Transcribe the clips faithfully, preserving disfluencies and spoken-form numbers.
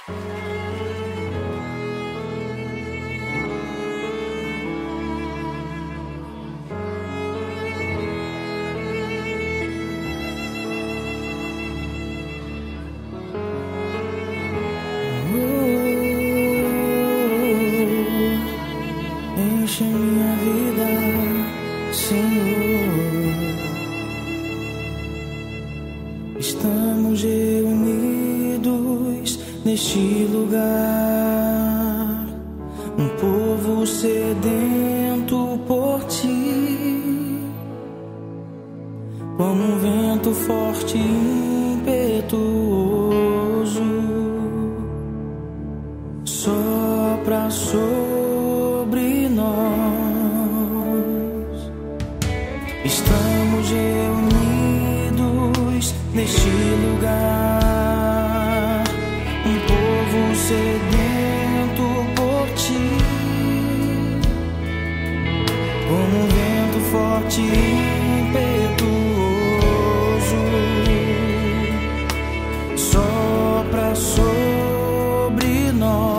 Enche minha vida, Senhor. Estamos reunidos neste lugar, um povo sedento por ti, como um vento forte e impetuoso, sopra sobre nós. Estamos reunidos neste lugar, um povo sedento por ti, como um vento forte e impetuoso, sopra sobre nós.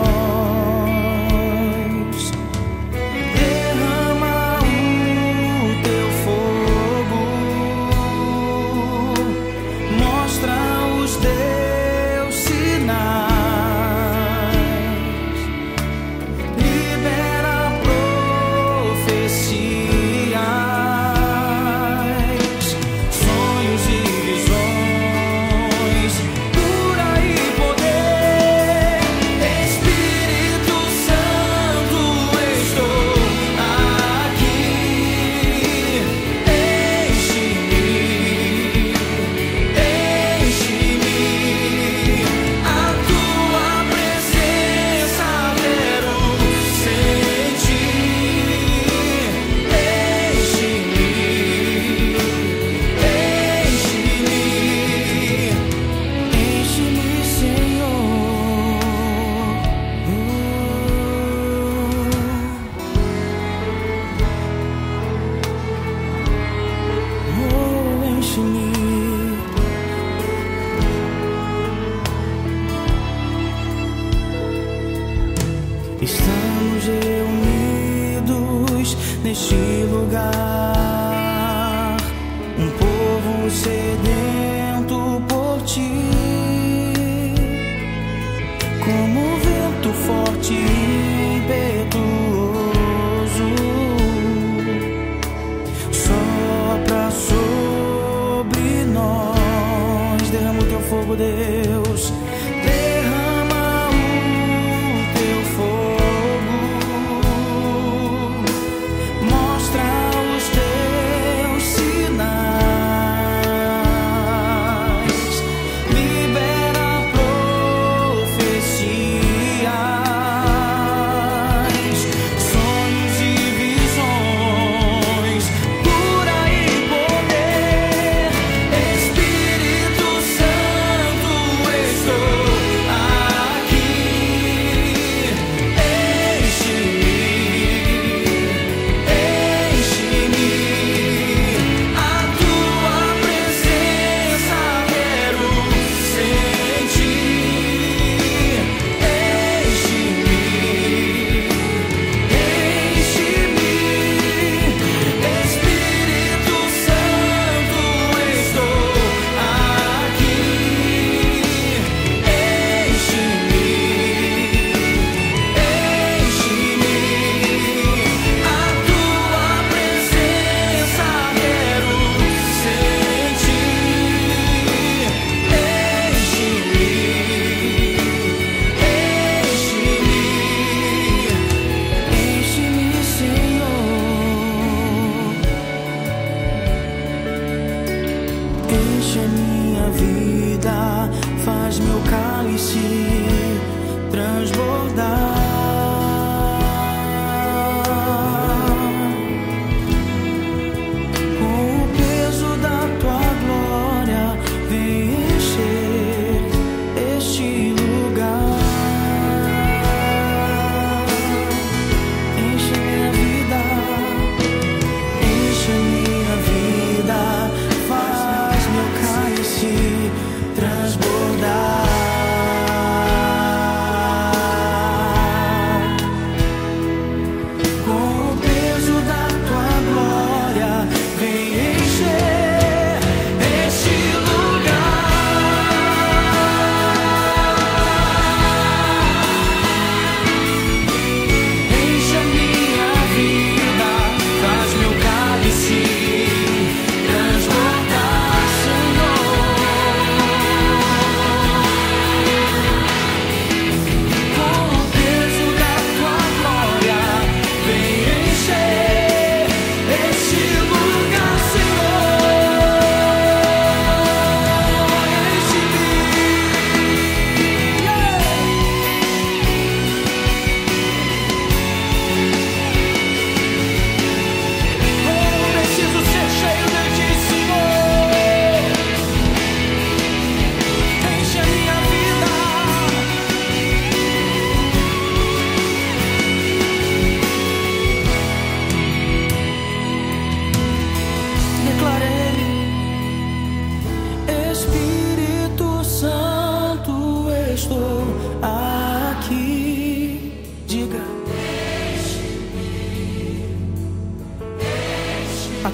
Estamos reunidos neste lugar, um povo sedento por ti, como um vento forte e impetuoso, sopra sobre nós. Derrama o teu fogo, Deus. Derrama o teu fogo. Enche minha vida, faz meu cálice transbordar. Com o peso da tua glória, vem encher este lugar. Enche minha vida, enche minha vida, faz meu cálice transbordar.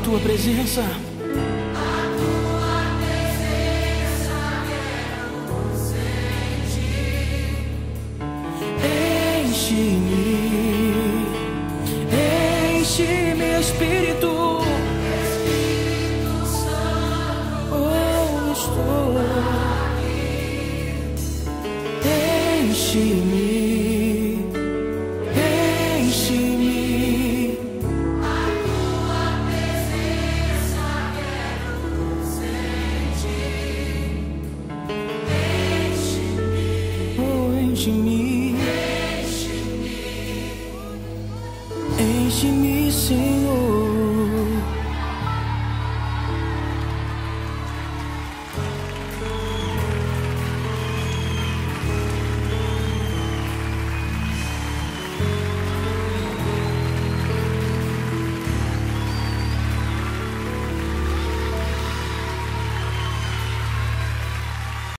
tua presença. Enche-me, enche-me, Espírito. Oh, estou. Enche-me, enche-me. A tua presença quero sentir. Enche-me, Oh, enche-me, enche-me. enche-me, Senhor.